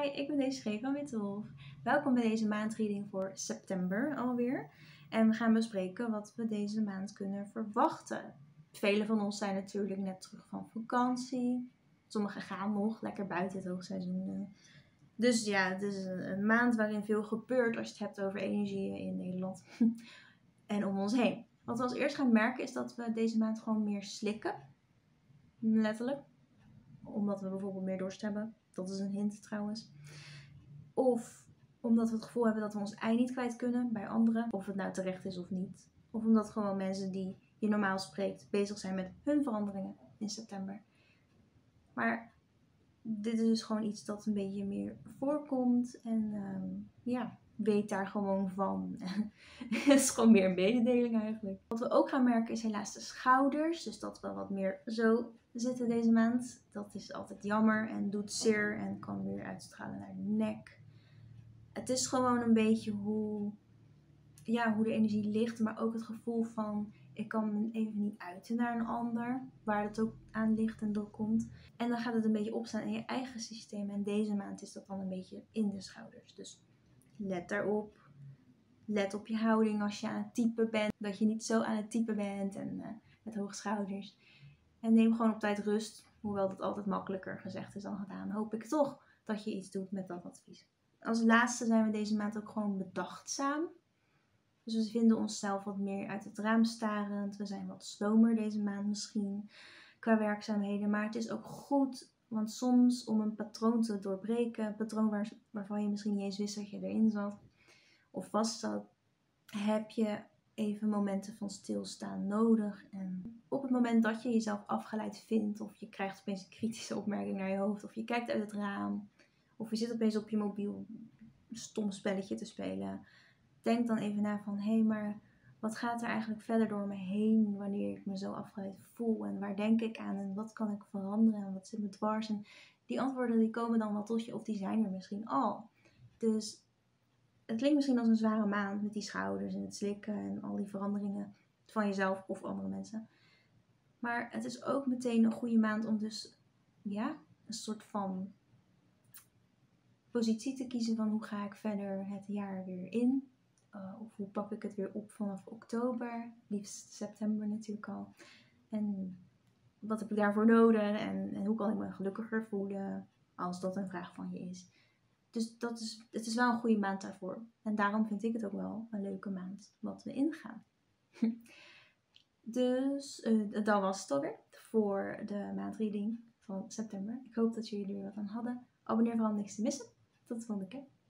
Hi, ik ben Desiree van Witte. Welkom bij deze maandreading voor september alweer. En we gaan bespreken wat we deze maand kunnen verwachten. Velen van ons zijn natuurlijk net terug van vakantie. Sommigen gaan nog lekker buiten het hoogseizoen. Dus ja, het is een maand waarin veel gebeurt als je het hebt over energieën in Nederland en om ons heen. Wat we als eerst gaan merken is dat we deze maand gewoon meer slikken. Letterlijk. Omdat we bijvoorbeeld meer dorst hebben. Dat is een hint trouwens. Of omdat we het gevoel hebben dat we ons ei niet kwijt kunnen bij anderen. Of het nou terecht is of niet. Of omdat gewoon mensen die je normaal spreekt bezig zijn met hun veranderingen in september. Maar dit is dus gewoon iets dat een beetje meer voorkomt. En weet daar gewoon van. Het is gewoon meer een mededeling eigenlijk. Wat we ook gaan merken is helaas de schouders. Dus dat we wat meer zo zitten deze maand. Dat is altijd jammer en doet zeer en kan weer uitstralen naar de nek. Het is gewoon een beetje hoe de energie ligt. Maar ook het gevoel van ik kan me even niet uiten naar een ander. Waar het ook aan ligt en doorkomt. En dan gaat het een beetje opstaan in je eigen systeem. En deze maand is dat dan een beetje in de schouders. Dus let daarop. Let op je houding als je aan het typen bent. Dat je niet zo aan het typen bent en met hoge schouders. En neem gewoon op tijd rust. Hoewel dat altijd makkelijker gezegd is dan gedaan. Hoop ik toch dat je iets doet met dat advies. Als laatste zijn we deze maand ook gewoon bedachtzaam. Dus we vinden onszelf wat meer uit het raam starend. We zijn wat slomer deze maand misschien qua werkzaamheden. Maar het is ook goed. Want soms om een patroon te doorbreken. Een patroon waarvan je misschien niet eens wist dat je erin zat. Of vast zat. Heb je even momenten van stilstaan nodig. En op het moment dat je jezelf afgeleid vindt. Of je krijgt opeens een kritische opmerking naar je hoofd. Of je kijkt uit het raam. Of je zit opeens op je mobiel een stom spelletje te spelen. Denk dan even na van hé, maar wat gaat er eigenlijk verder door me heen wanneer ik me zo afgeleid voel? En waar denk ik aan? En wat kan ik veranderen? En wat zit me dwars? En die antwoorden die komen dan wel tot je of die zijn er misschien al. Dus het klinkt misschien als een zware maand met die schouders en het slikken en al die veranderingen van jezelf of andere mensen. Maar het is ook meteen een goede maand om dus een soort van positie te kiezen van hoe ga ik verder het jaar weer in. Of hoe pak ik het weer op vanaf oktober, liefst september natuurlijk al. En wat heb ik daarvoor nodig en hoe kan ik me gelukkiger voelen als dat een vraag van je is. Dus het is wel een goede maand daarvoor. En daarom vind ik het ook wel een leuke maand wat we ingaan. Dus dat was het alweer voor de maandreading van september. Ik hoop dat jullie er wat aan hadden. Abonneer vooral om niks te missen. Tot de volgende keer.